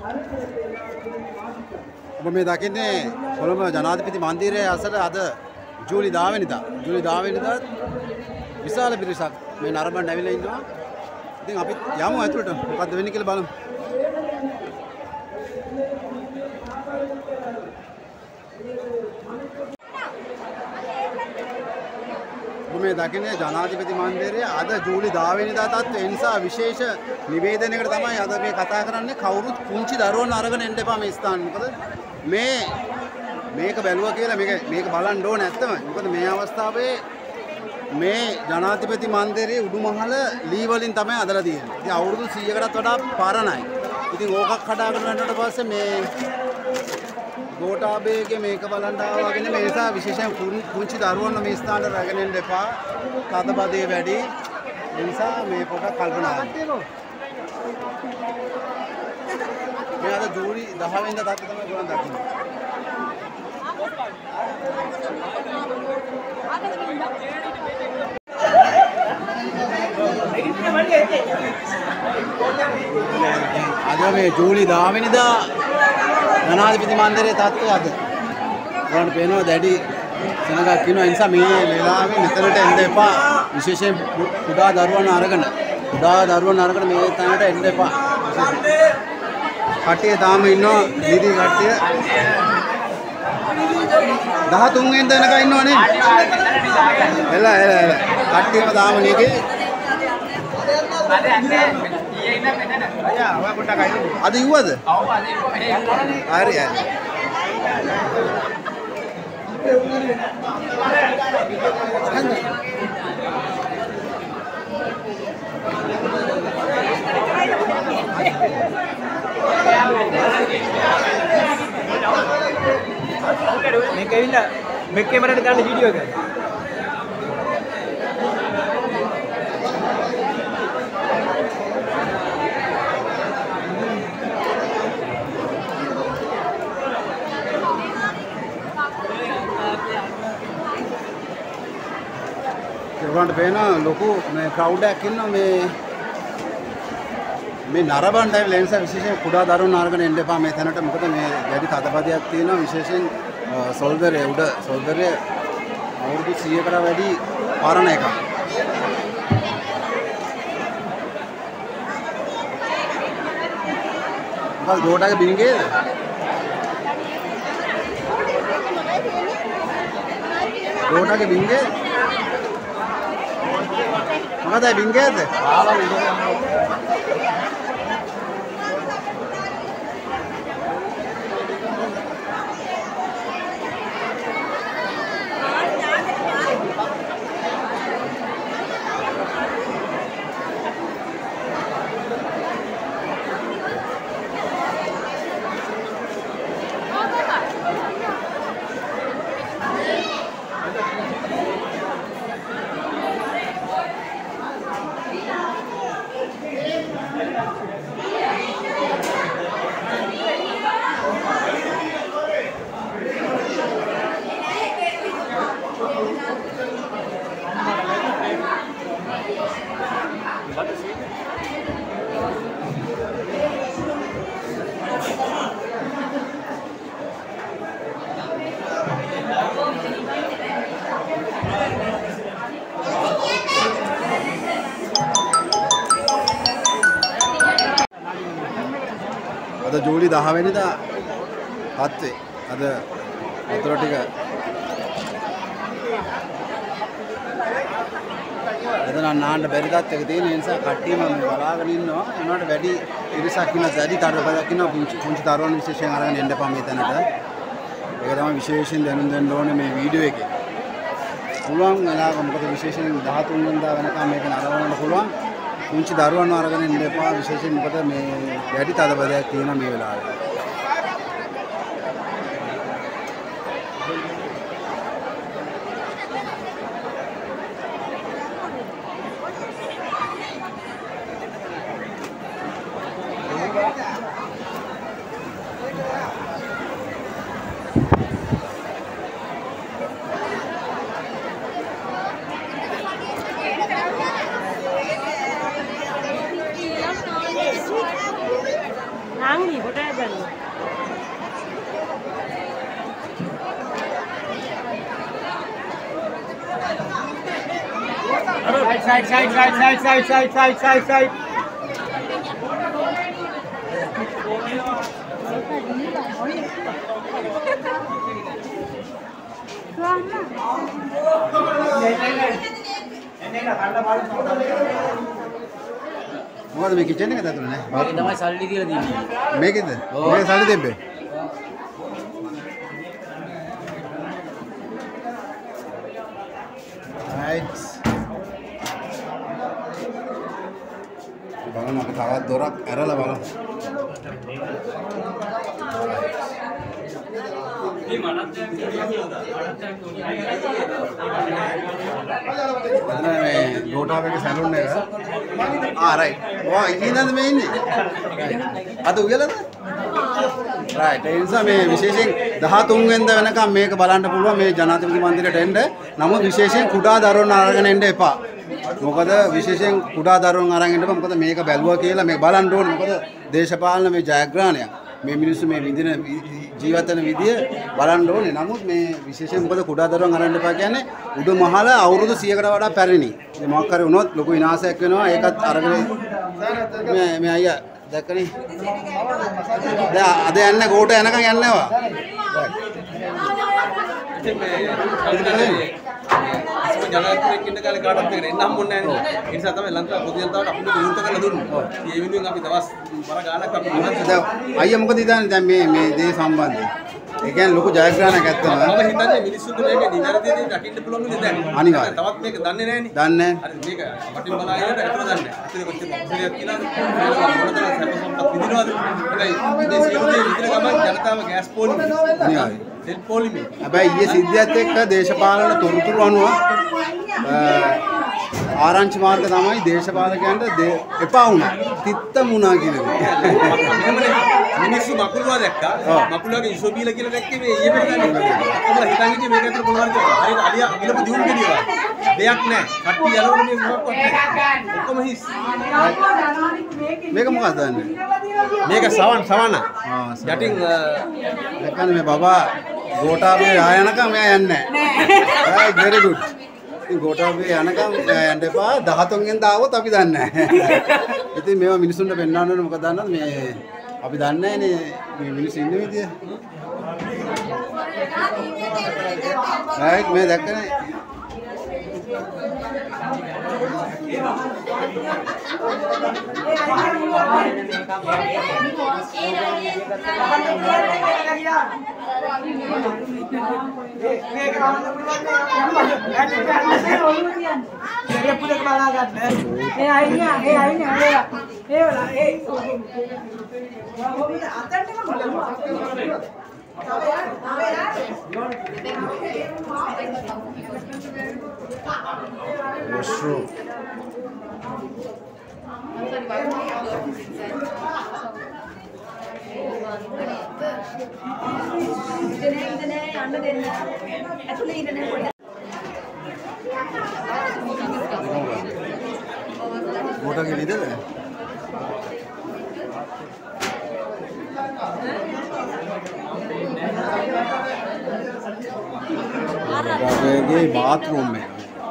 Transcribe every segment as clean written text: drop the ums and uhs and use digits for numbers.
ඔබ මේ දකින්නේ කොළඹ ජනාධිපති මන්දිරයේ අසල අද ජූලි 10 වෙනිදා. ජූලි 10 වෙනිදා විශාල පිරිසක් මේ නරඹන්න ඇවිල්ලා ඉන්නවා. ඉතින් අපි යමු ඇතුළට මොකද්ද වෙන්නේ කියලා බලමු. මේ දකින්නේ ජනාධිපති මන්දිරයේ අද ජූලි 10 වෙනිදා තත්ත්වය. ඒ නිසා විශේෂ නිවේදනයකට තමයි අද මේ කතා කරන්නේ. කවුරුත් පුංචි දරුවෝ අරගෙන එන්න එපා මේ ස්ථානෙ. මොකද මේක බැලුවා කියලා මේක බලන්න ඕනේ ඇත්තම. මොකද මේ අවස්ථාවේ මේ ජනාධිපති මන්දිරයේ උඩුමහල ලී වලින් තමයි අදලා තියෙන්නේ. ඉතින් අවුරුදු 100කටත් වඩා පරණයි. ඉතින් ඕකක් කඩාගෙන යනකොට පස්සේ මේ ගෝඨාභයගේ මේක බලන්න ආවා වගේ මේ නිසා විශේෂයෙන් පුංචි දරුවන්ව මේ ස්ථානට රැගෙන එන්න එපා. තදබදේ වැඩි. ඒ නිසා මේ පොඩක් කල්පනා කරන්න. මේ අද ජූලි 10 වෙනිදා තත්ත්වය තමයි ගොඩක් දකින්නේ. අද මේ ජූලි 10 වෙනිදා ජනාධිපති මන්දිරයේ තත්ත්වය අද ගොඩක් පේනවා දැඩි සෙනඟක් ඉන්නවා. ඒ නිසා මේ වෙලාවේ මෙතනට එන්න එපා. විශේෂයෙන් කුඩා දරුවන් අරගෙන මේ තැනට එන්න එපා. කට්ටිය තාම ඉන්නවා නිදි කට්ටිය 13 වෙනිදා වෙනකන් ඉන්නවනේ. එල කට්ටියම තාම නිදි. අද ඉව්වද? ඔව් අද ඉව්වා. හරි. මේක ඇවිල්ලා මේ කැමරාවට දාන්න වීඩියෝ එක. ඒගොල්ලන්ට පේන ලොකු මේ ක්‍රවුඩ් එකක් ඉන්නවා මේ නරඹන්න ඇවිල්ලා. ඒ නිසා විශේෂයෙන් කුඩා දරුවෝ අරගෙන එන්න එපා මේ තැනට. මොකද මේ වැඩි තදබදයක් තියෙනවා. විශේෂයෙන් සොල්දරේ අවුරුදු 100කට වැඩි පරණ එකක්. මොකද ගෝඨාගේ බින්ගේද? ගෝඨාගේ බින්ගේ මොකද බින්ගේද? අද ජූලි 10 වෙනිදා තත්ත්වය. අද වතුර ටික එතන නාන්න බැරි තත්ත්වයක තියෙන නිසා කට්ටියම මේ බලාගෙන ඉන්නවා. ඒනකට වැඩි ඉරිසක් ඉන්න දැඩි තරබයක් ඉන්නවා. පුංචි දරුවන් විශේෂයෙන් අරගෙන එන්න එපා මේ තැනට. ඒක තමයි විශේෂයෙන් දැනුම් දෙන්න ඕනේ මේ වීඩියෝ එකේ. පුළුවන් වෙලාවක මොකද විශේෂයෙන් 13 වෙනිදා වෙනකම් මේක නරවන්න පුළුවන්. පුංචි දරුවන් අරගෙන එන්න එපා. විශේෂයෙන් මොකද මේ වැඩි තදබදයක් තියෙනවා මේ වෙලාවේ. Nangis. Side. මොකද මේ කිචන් එකද ඇතුළේ නේ? මේක තමයි සල්ලි දීලා තියෙන්නේ. මේකෙද? මේක සල්ලි දෙබ්බේ. right. බලන්න අපි තවත් දොරක් ඇරලා බලමු. මේ ගෝඨාපේගේ සැලුන් එක. right. ඔයා ඉතින්ද මේ ඉන්නේ? අද උයලද? right. ඒ නිසා මේ විශේෂයෙන් 13 වෙනිදා වෙනකම් මේක බලන්න පුළුවන් මේ ජනාධිපති මන්දිරයට එන්න. නමුත් විශේෂයෙන් කුඩා දරුවන් අරගෙන එන්න එපා. මොකද විශේෂයෙන් කුඩා දරුවන් අරන් එන්න එපා. මොකද මේක බැලුවා කියලා මේක බලන්න ඕනේ. මොකද දේශපාලන මේ ජයග්‍රහණයක්. මේ මිනිස්සු මේ විඳින ජීවත් වෙන විදිය බලන්න ඕනේ. නමුත් මේ විශේෂයෙන් මොකද කුඩා දරුවන් අරන් එපා කියන්නේ උඩ මහල අවුරුදු 100කට වඩා පැරණි. මේ මොකක් හරි වුණොත් ලොකු විනාශයක් වෙනවා. ඒකත් අරගෙන මේ අයියා දැක්කනේ. දැන් අද යන්නේ ගෝට යනකම් යන්නේ නැවා. ජනාධිපතියෙක් ඉන්න කාලේ කාටවත් මේකට එන්න හම්බුන්නේ නැහැ නේ. ඒ නිසා තමයි ලංකාව පොදු ජනතාවට අපිට විරුද්ධ කරලා දුන්නේ. ඒ වෙනුවෙන් අපි දවස් බර ගානක් අපි දැන් අයියා මොකද ඉතින් දැන් මේ දේ සම්බන්ධයෙන්? ඒ කියන්නේ ලොකු ජයග්‍රහණයක් ඇත්තම. මම හිතන්නේ මිනිස්සුන්ට මේක නිවැරදි දේ දකින්න පුළුවන් විදිහ දැන්. අනිවාර්යයෙන්. තවත් මේක දන්නේ නැහැ නේ. දන්නේ නැහැ. හරි මේක වටින් බලාගෙන අතන දන්නේ නැහැ. අතන කොච්චර මොකක්ද කියලාද? මොනතරම් සැප සම්පත් විඳිනවද? ඒකයි මේ සියලු දේ විතර ගමන් ජනතාව ගෑස් පොලිමේ. අනිවාර්යයෙන්. තෙල් පොලිමේ. හැබැයි ඊයේ සිද්ධියත් එක්ක දේශපාලන තොරතුරු අනුව ආරංචි මාර්ග තමයි දේශපාලකයන්ට එපා වුණා. තිත්තමුණා කියලා. මිනිස්සු මකුළුවා දැක්කා. මකුළුවාගේ ඉසෝබීල කියලා දැක්කේ මේ ඊයේ පෙරේද? අපල හිතන් හිටියේ මේක ඇතුළේ මොනවද කියලා. හරියට අලියා අගිලපු දියුණු කෙනියවා. දෙයක් නැහැ. කට්ටිය යලවන මේ මොකක්වත් නැහැ. ඔක්කොම හිස්. මේක මොකක්ද දන්නේ? මේක සවන. යටින් දැක්කනේ මේ බබා ගෝඨාභය ආයනකම් මෙයා යන්නේ නැහැ. right very good. ඉතින් ගෝඨාභය යනකම් යන්න එපා 13 වෙනිදා ආවොත් අපි දන්නේ නැහැ. ඉතින් මේවා මිනිසුන්ට පෙන්වන්න ඕනේ මොකද දන්නවද මේ අපි දන්නේ නැහැනේ මේ මිනිස්සු ඉන්න විදිය. right මේ දැක්කනේ washroom. Gota ke lidar hai? ये बाथरूम में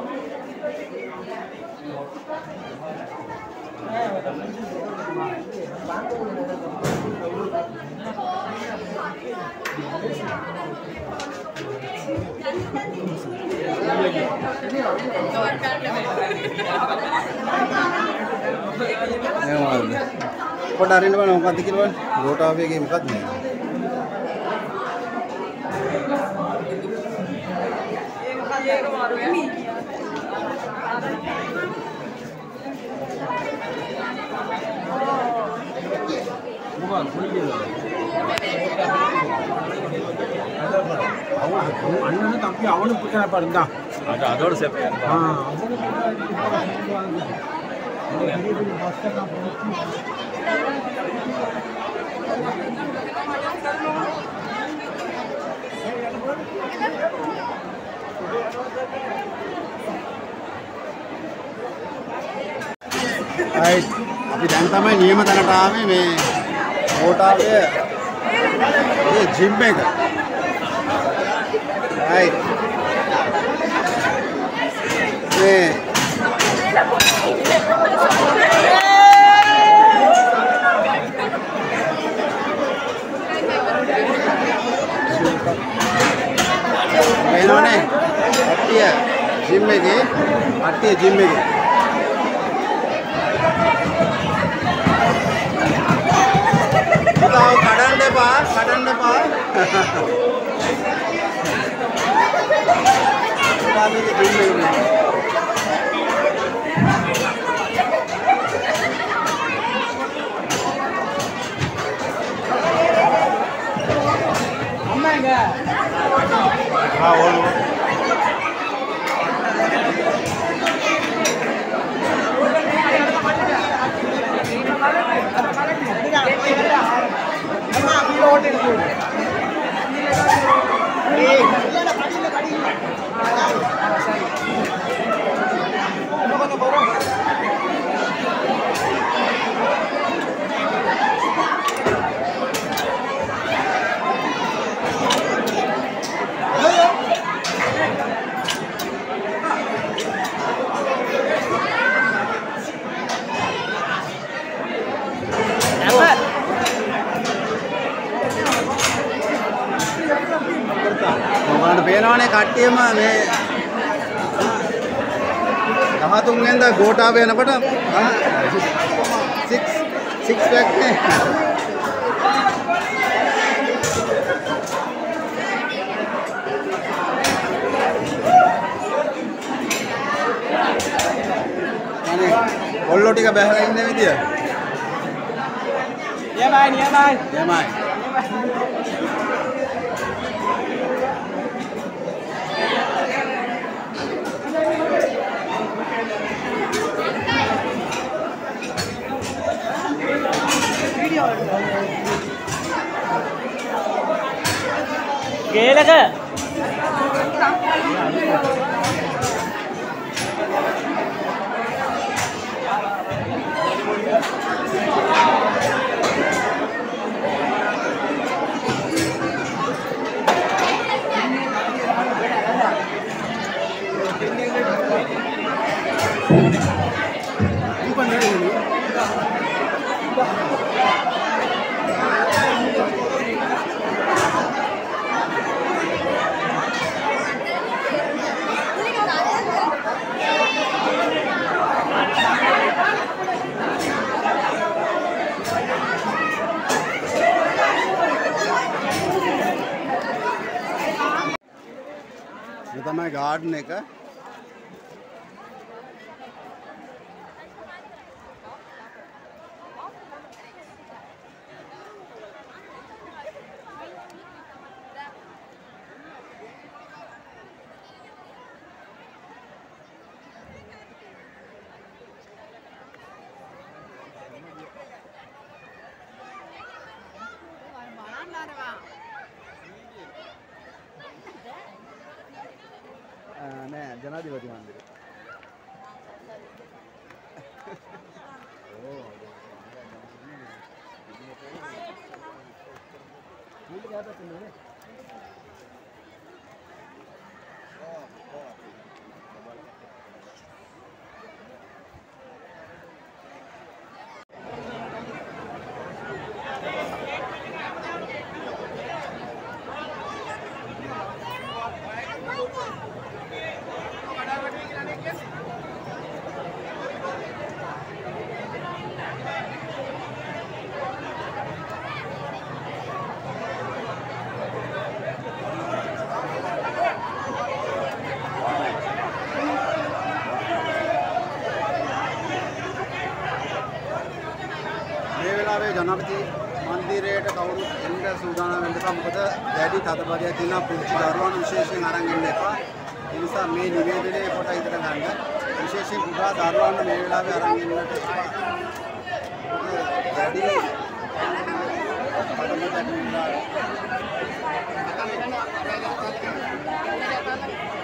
පොඩාරින්න බලන්න මොකක්ද කියලා බලන්න. ගෝඨාභයගේ මොකක්ද මේ? අන්න තම්පි අවුන පුතන පරින්දා. அதோட சேர்த்து අපි දැන් තමයි නියම තැනට ආවේ මේ ගෝඨාභය මේ ජිම් එක. right. මේ වෙනෝනේ කට්ටිය ජිම් එකේ පුතාව කඩන්න එපා පුතාගේ ජිම් එකේ हाँ बोलो පේනවනේ කට්ටියම මේ 13 වෙනිදා ගෝඨාභය යනකොට 6 පැක් නේ අනේ ඔල්ලෝ ටික බහලා ඉන්න විදිය නියමයි ගේලක ये තමයි ගාඩන් එක නෑ ජනාධිපති මන්දිරය. ජනාධිපති මන්දිරයට කවුරුත් එන්න සූදානම් වෙන්න එපා. මොකද දැඩි තදබලයක් තියෙනවා. පුංචි දරුවන් විශේෂයෙන් අරන් එන්න එපා. ඒ නිසා මේ නිවේදනයේ කොට ඉදලා ගන්න. විශේෂයෙන් කුඩා දරුවන් මේ වෙලාවේ අරන් එන්නට එපා. දැඩි තදබලයක්